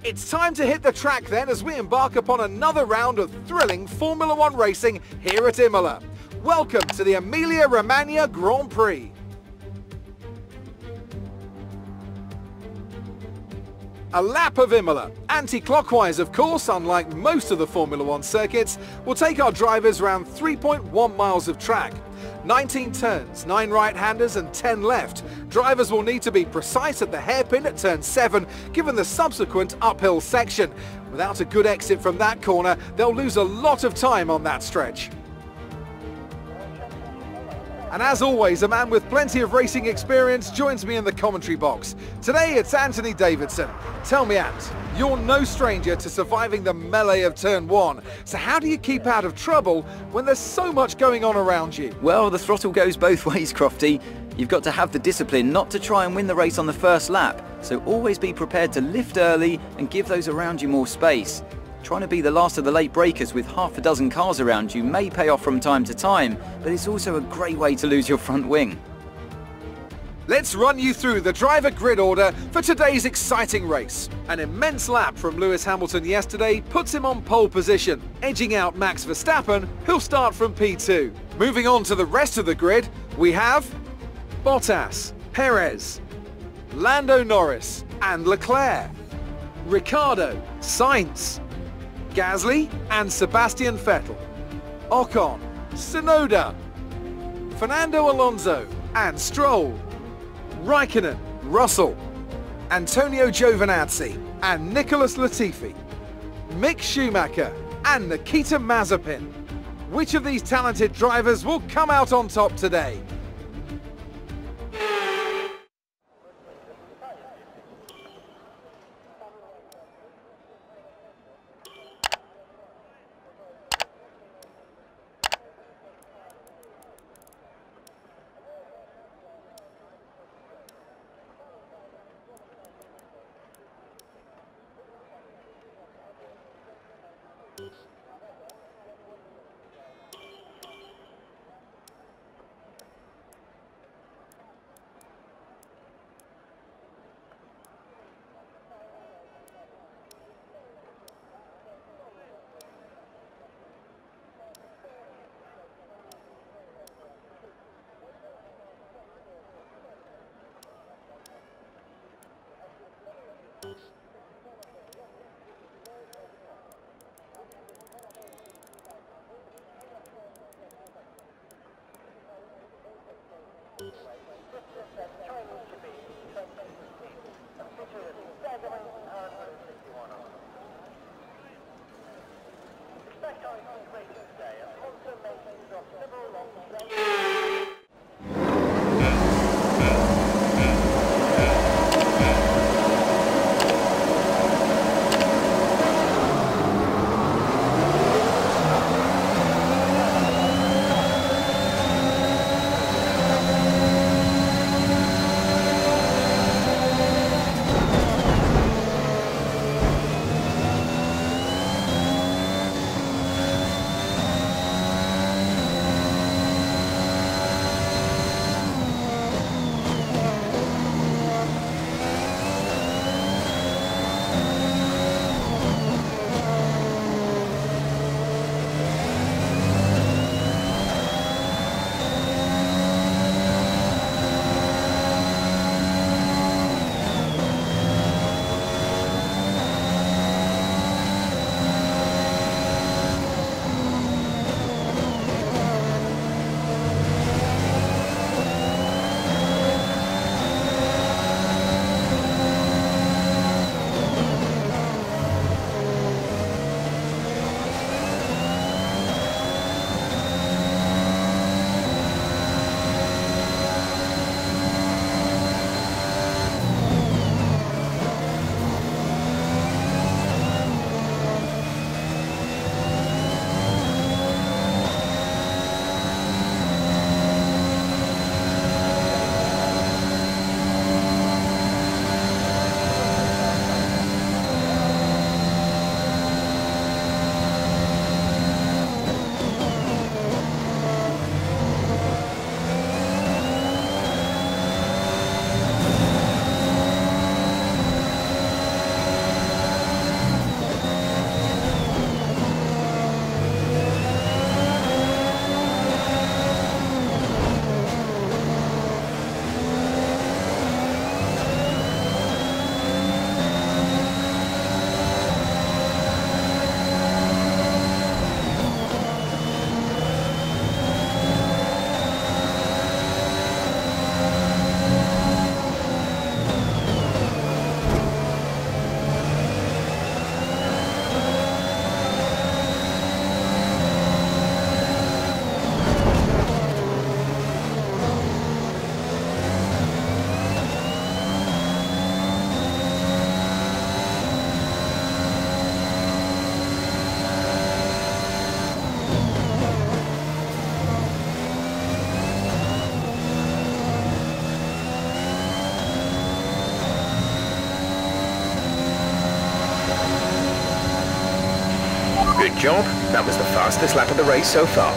It's time to hit the track then as we embark upon another round of thrilling Formula One racing here at Imola. Welcome to the Emilia-Romagna Grand Prix. A lap of Imola, anti-clockwise of course, unlike most of the Formula One circuits, will take our drivers around 3.1 miles of track. 19 turns, 9 right-handers and 10 left. Drivers will need to be precise at the hairpin at turn 7, given the subsequent uphill section. Without a good exit from that corner, they'll lose a lot of time on that stretch. And as always, a man with plenty of racing experience joins me in the commentary box. Today it's Anthony Davidson. Tell me, Ant, you're no stranger to surviving the melee of turn 1. So how do you keep out of trouble when there's so much going on around you? Well, the throttle goes both ways, Crofty. You've got to have the discipline not to try and win the race on the first lap. So always be prepared to lift early and give those around you more space. Trying to be the last of the late breakers with half a dozen cars around you may pay off from time to time, but it's also a great way to lose your front wing. Let's run you through the driver grid order for today's exciting race. An immense lap from Lewis Hamilton yesterday puts him on pole position, edging out Max Verstappen, who'll start from P2. Moving on to the rest of the grid, we have Bottas, Perez, Lando Norris and Leclerc, Ricciardo, Sainz, Gasly and Sebastian Vettel, Ocon, Tsunoda, Fernando Alonso and Stroll, Raikkonen, Russell, Antonio Giovinazzi and Nicholas Latifi, Mick Schumacher and Nikita Mazepin. Which of these talented drivers will come out on top today? Good job. That was the fastest lap of the race so far.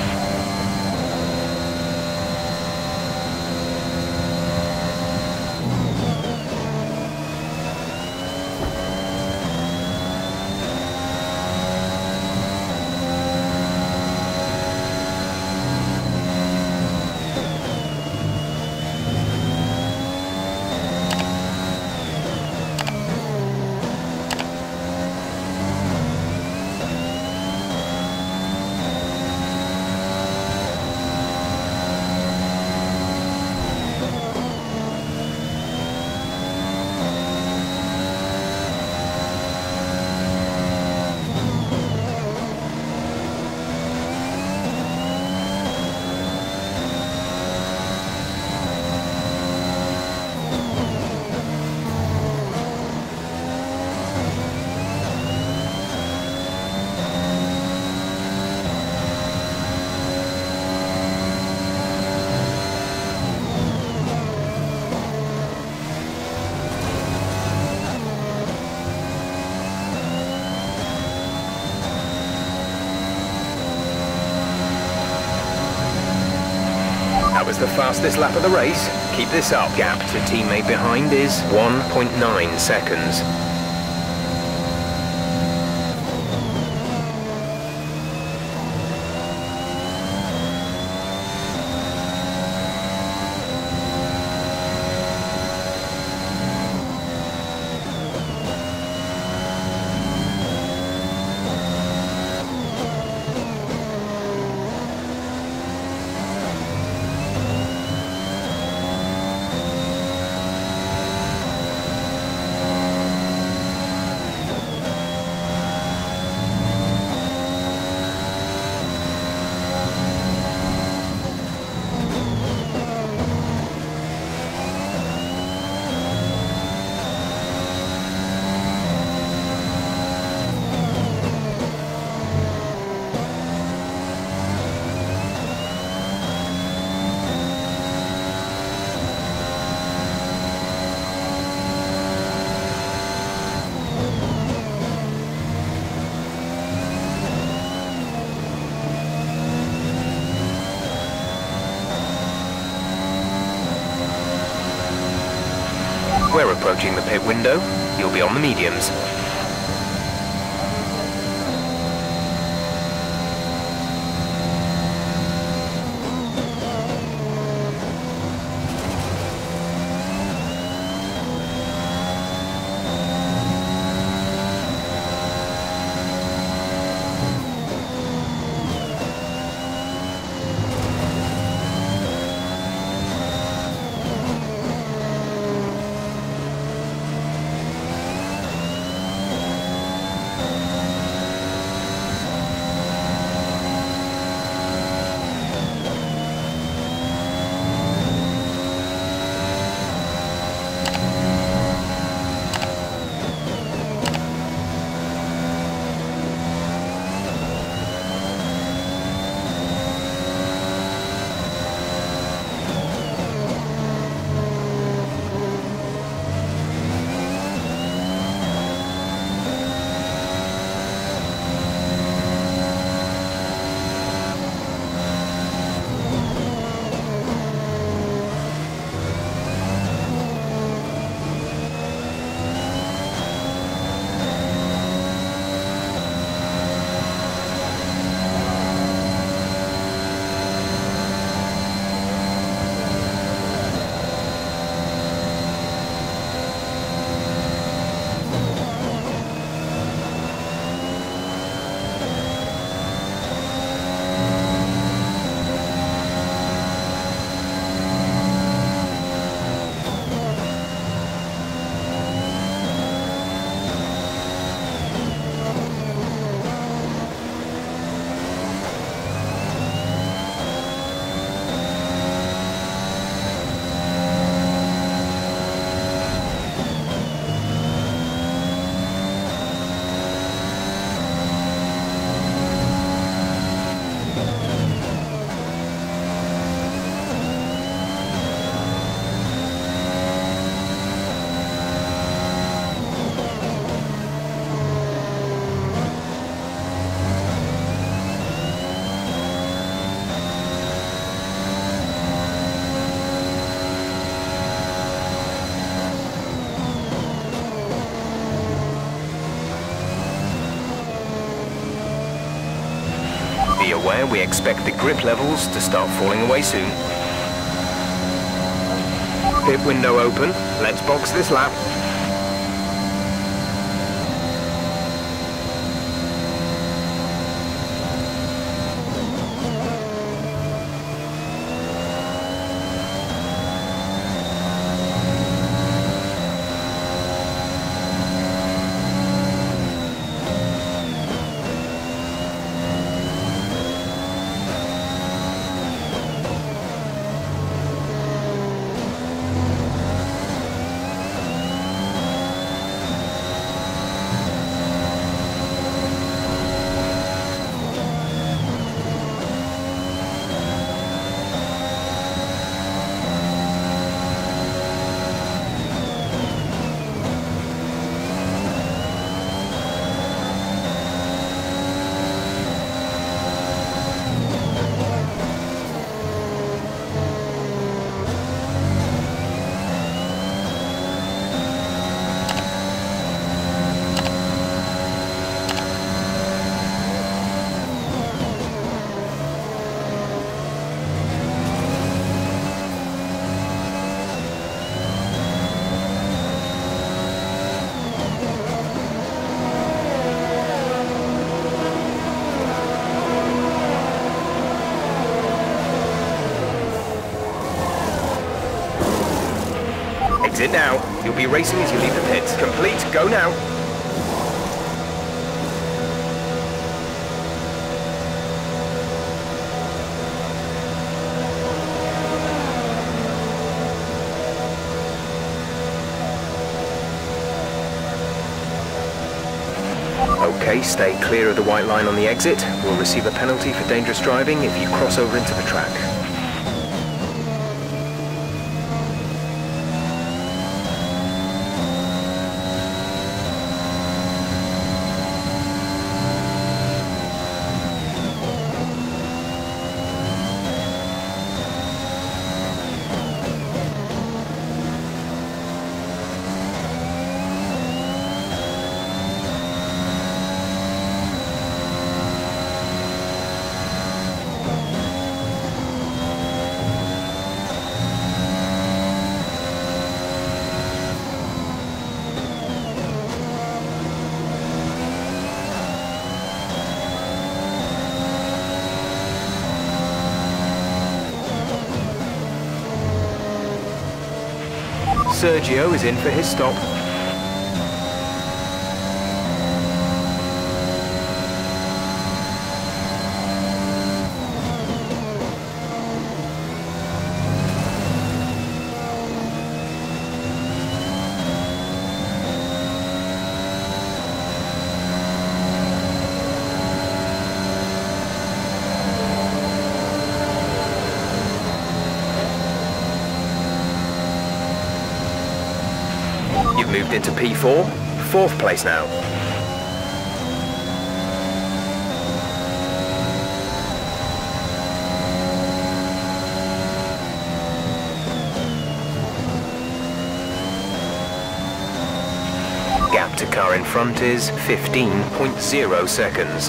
That was the fastest lap of the race. Keep this up. Gap to teammate behind is 1.9 seconds. We're approaching the pit window. You'll be on the mediums. aware, we expect the grip levels to start falling away soon. Pit window open. Let's box this lap. Exit now. You'll be racing as you leave the pits. Complete. Go now. Okay, stay clear of the white line on the exit. We'll receive a penalty for dangerous driving if you cross over into the track. Sergio is in for his stop. You've moved into P4, fourth place now. Gap to car in front is 15.0 seconds.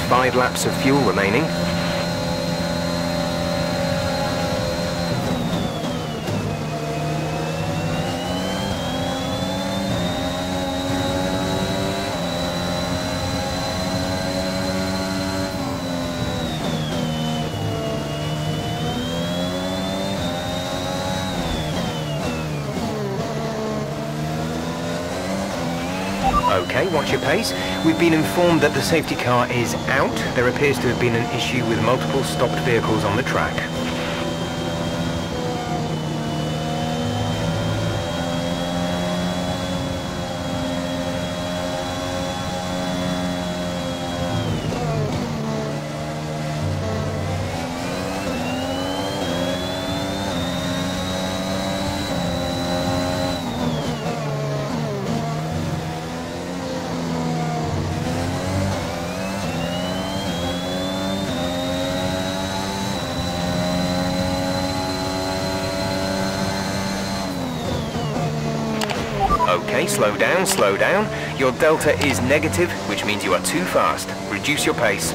5 laps of fuel remaining. Okay, watch your pace. We've been informed that the safety car is out. There appears to have been an issue with multiple stopped vehicles on the track. Okay, slow down, slow down. Your delta is negative, which means you are too fast. Reduce your pace.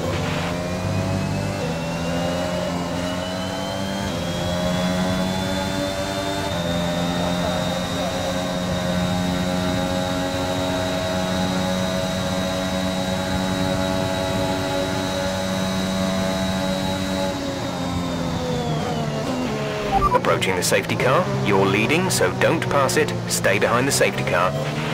Approaching the safety car, you're leading, so don't pass it. Stay behind the safety car.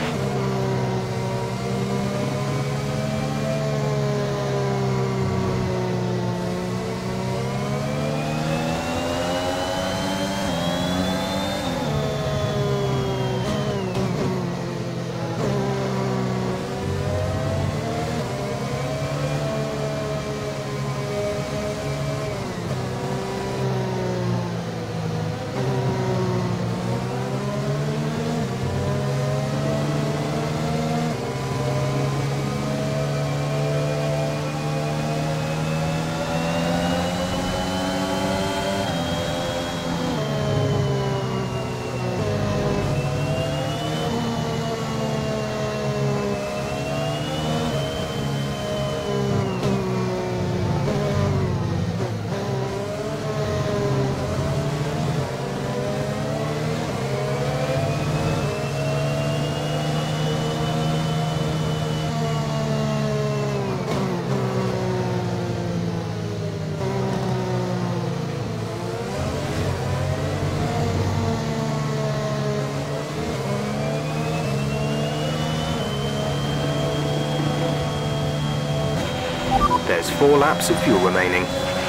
There's 4 laps of fuel remaining.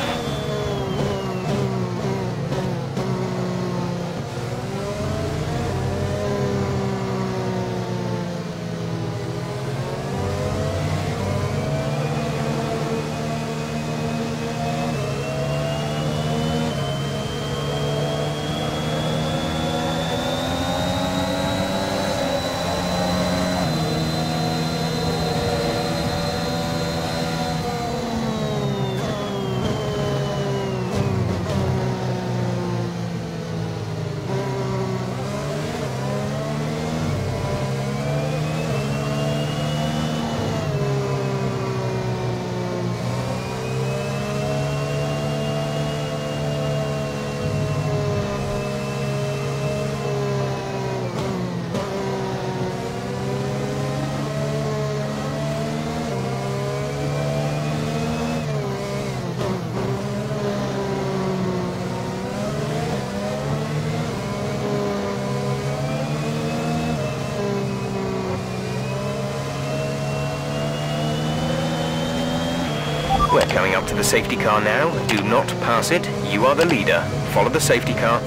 We're coming up to the safety car now. Do not pass it. You are the leader. Follow the safety car.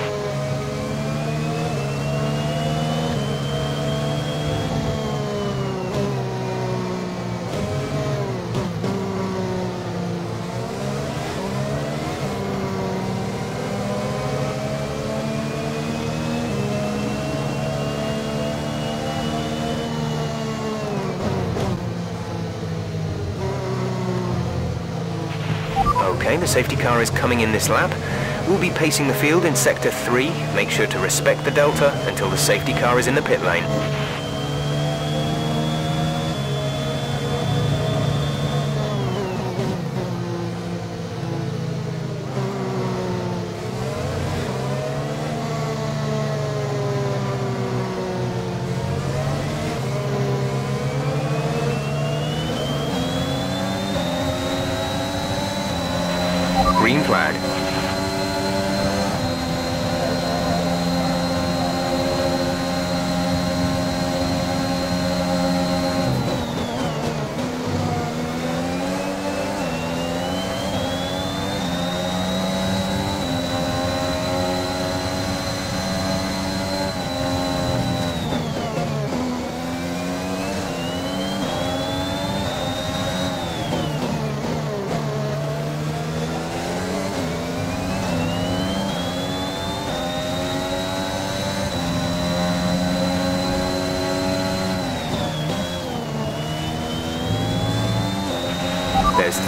Okay, the safety car is coming in this lap. We'll be pacing the field in Sector 3. Make sure to respect the delta until the safety car is in the pit lane.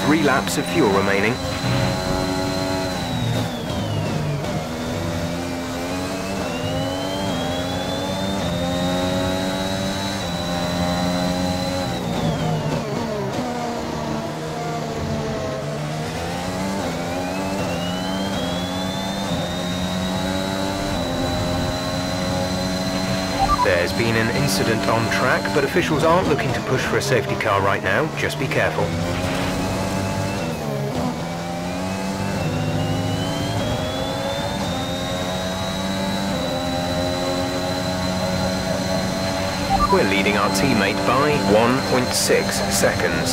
3 laps of fuel remaining. There's been an incident on track, but officials aren't looking to push for a safety car right now. Just be careful. We're leading our teammate by 1.6 seconds.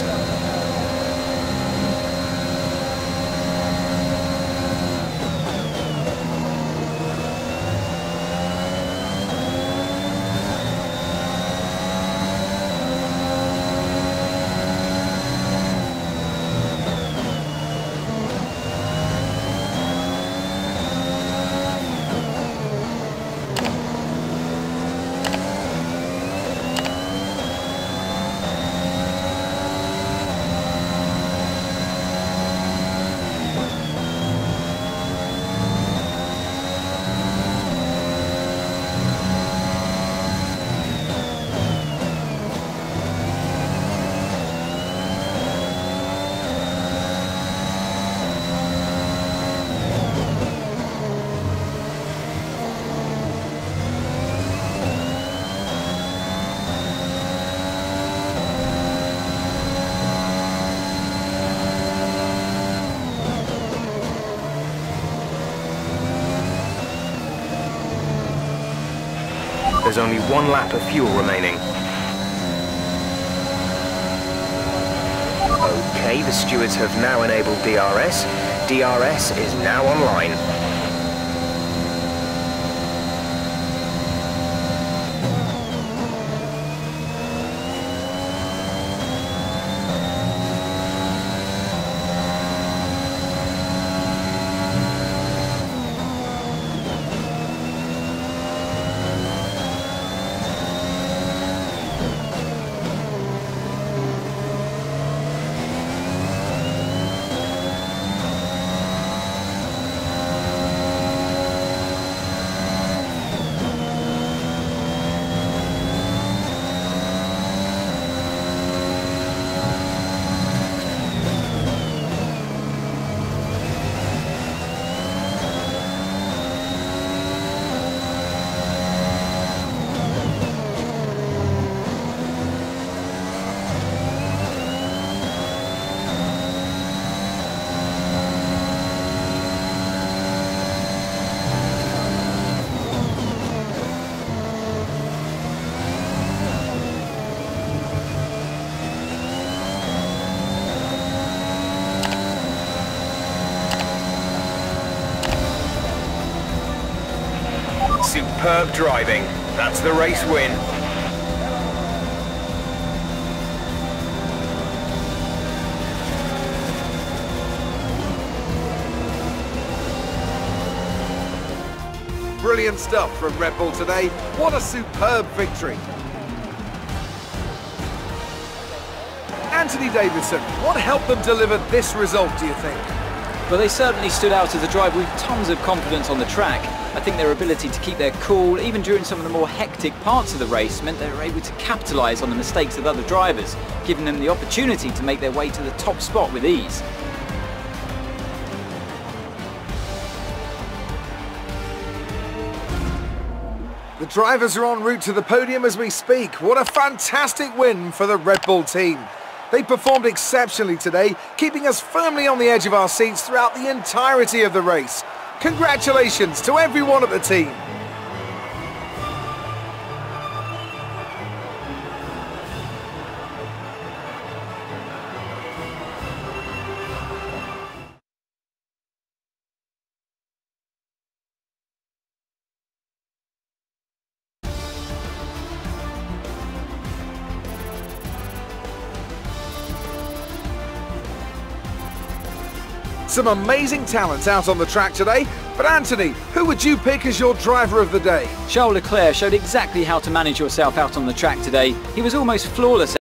There's only 1 lap of fuel remaining. Okay, the stewards have now enabled DRS. DRS is now online. Superb driving. That's the race win. Brilliant stuff from Red Bull today. What a superb victory. Anthony Davidson, what helped them deliver this result, do you think? Well, they certainly stood out as a driver with tons of confidence on the track. I think their ability to keep their cool, even during some of the more hectic parts of the race, meant they were able to capitalise on the mistakes of other drivers, giving them the opportunity to make their way to the top spot with ease. The drivers are en route to the podium as we speak. What a fantastic win for the Red Bull team. They performed exceptionally today, keeping us firmly on the edge of our seats throughout the entirety of the race. Congratulations to everyone at the team. Some amazing talent out on the track today, but Anthony, who would you pick as your driver of the day? Charles Leclerc showed exactly how to manage yourself out on the track today. He was almost flawless